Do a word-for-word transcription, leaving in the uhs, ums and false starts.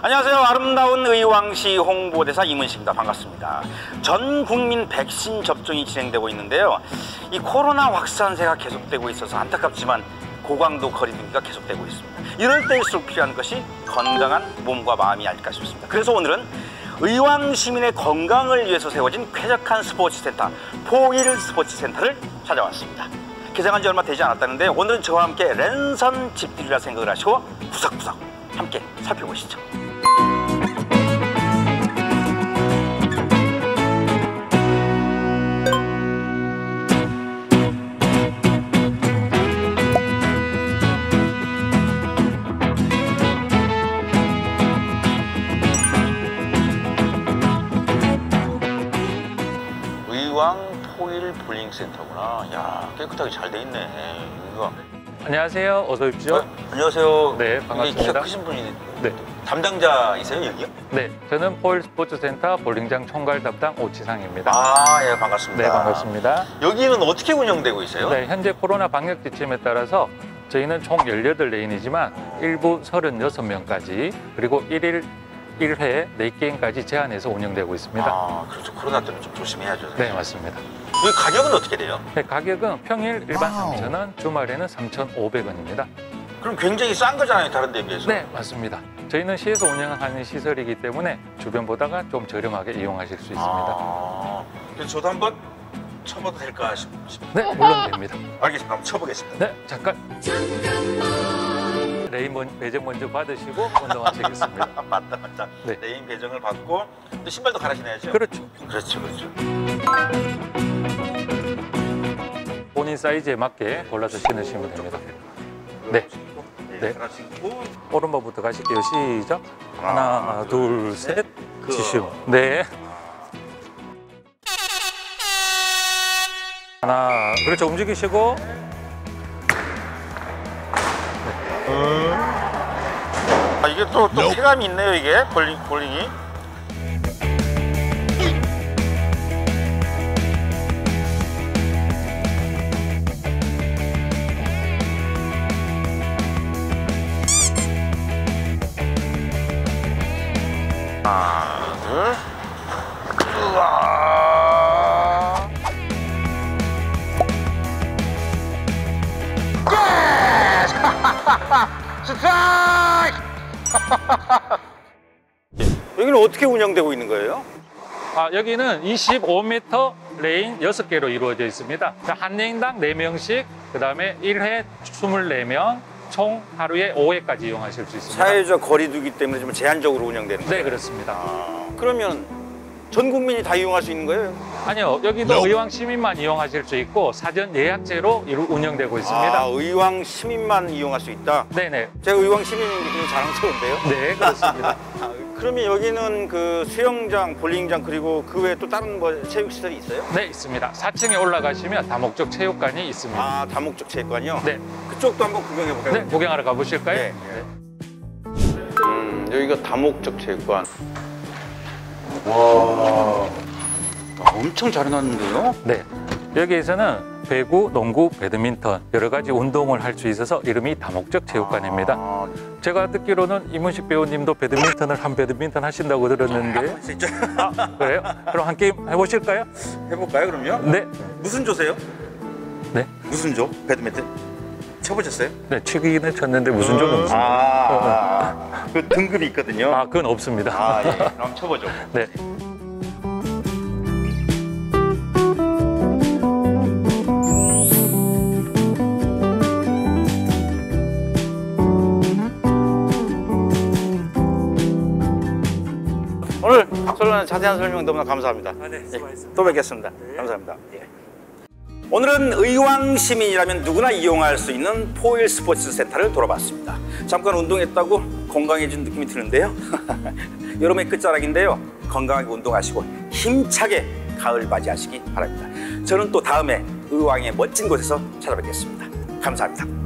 안녕하세요. 아름다운 의왕시 홍보대사 이문식입니다. 반갑습니다. 전 국민 백신 접종이 진행되고 있는데요. 이 코로나 확산세가 계속되고 있어서 안타깝지만 고강도 거리두기가 계속되고 있습니다. 이럴 때일수록 필요한 것이 건강한 몸과 마음이 아닐까 싶습니다. 그래서 오늘은 의왕 시민의 건강을 위해서 세워진 쾌적한 스포츠센터 포일 스포츠센터를 찾아왔습니다. 개장한 지 얼마 되지 않았다는데 오늘은 저와 함께 랜선 집들이라 생각을 하시고 구석구석 함께 살펴보시죠. 의왕 포일 볼링 센터구나. 야, 깨끗하게 잘 돼 있네. 이거. 안녕하세요. 어서 오십시오. 어, 안녕하세요. 네, 반갑습니다. 키가 크신 분이 네. 담당자이세요, 여기요? 네, 저는 포일 스포츠센터 볼링장 총괄 담당 오치상입니다. 아, 예, 반갑습니다. 네, 반갑습니다. 여기는 어떻게 운영되고 있어요? 네, 현재 코로나 방역 지침에 따라서 저희는 총 열여덟 레인이지만 일부 서른여섯 명까지 그리고 일일 일 회 네 게임까지 제한해서 운영되고 있습니다. 아, 그렇죠. 코로나 때문에 좀 조심해야죠. 네, 맞습니다. 이 가격은 어떻게 돼요? 네, 가격은 평일 일반 삼천 원, 주말에는 삼천오백 원입니다. 그럼 굉장히 싼 거잖아요, 다른 데에 비해서. 네, 맞습니다. 저희는 시에서 운영하는 시설이기 때문에 주변보다가 좀 저렴하게 이용하실 수 있습니다. 아, 그래서 저도 한번 쳐봐도 될까 싶습니다. 네, 물론 됩니다. 알겠습니다. 한번 쳐보겠습니다. 네, 잠깐. 레인 배정 먼저 받으시고 운동하시겠습니다. 맞다, 맞다. 네. 레인 배정을 받고 또 신발도 갈아 신어야죠? 그렇죠. 그렇죠, 그렇죠. 본인 사이즈에 맞게 골라서 신으시면 됩니다. 네. 네. 네. 갈아 신고 오른발부터 가실게요. 시작. 하나, 하나 둘, 둘, 셋. 셋. 지시오. 네. 하나, 그렇죠. 움직이시고. 음. 아, 이게 또, 또 쾌감이 있네요, 이게 볼링, 볼링이. 하나, 둘. 우와. 스트라이크! 여기는 어떻게 운영되고 있는 거예요? 아, 여기는 이십오 미터 레인 여섯 개로 이루어져 있습니다. 한 레인당 네 명씩, 그 다음에 일 회 이십사 명, 총 하루에 오 회까지 이용하실 수 있습니다. 사회적 거리두기 때문에 좀 제한적으로 운영되는 거예요? 네, 그렇습니다. 아, 그러면 전 국민이 다 이용할 수 있는 거예요? 아니요, 여기도 의왕 시민만 이용하실 수 있고 사전 예약제로 이루- 운영되고 있습니다. 아, 의왕 시민만 이용할 수 있다? 네네. 제가 의왕 시민인 게 좀 자랑스러운데요? 네, 그렇습니다. 아, 그러면 여기는 그 수영장, 볼링장 그리고 그 외에 또 다른 뭐 체육시설이 있어요? 네, 있습니다. 사 층에 올라가시면 다목적 체육관이 있습니다. 아, 다목적 체육관이요? 네. 그쪽도 한번 구경해 볼까요? 네, 구경하러 가보실까요? 네. 음, 여기가 다목적 체육관. 와, 엄청 잘 해놨는데요? 네. 여기에서는 배구, 농구, 배드민턴 여러 가지 운동을 할 수 있어서 이름이 다목적 체육관입니다. 아, 제가 듣기로는 이문식 배우님도 배드민턴을 한 배드민턴 하신다고 들었는데. 진짜? 아, 그래요? 그럼 한 게임 해보실까요? 해볼까요, 그럼요? 네. 무슨 조세요? 네. 무슨 조? 배드민턴? 쳐보셨어요? 네, 치기는 쳤는데 무슨 조는 없습니다. 아, 그 등급이 있거든요. 아, 그건 없습니다. 아, 예. 그럼 쳐보죠. 네. 오늘 설명한 자세한 설명 너무나 감사합니다. 아, 네, 수고하셨습니다. 예, 또 뵙겠습니다. 네. 감사합니다. 예. 오늘은 의왕 시민이라면 누구나 이용할 수 있는 포일 스포츠 센터를 돌아봤습니다. 잠깐 운동했다고 건강해진 느낌이 드는데요. 여름의 끝자락인데요. 건강하게 운동하시고 힘차게 가을 맞이하시기 바랍니다. 저는 또 다음에 의왕의 멋진 곳에서 찾아뵙겠습니다. 감사합니다.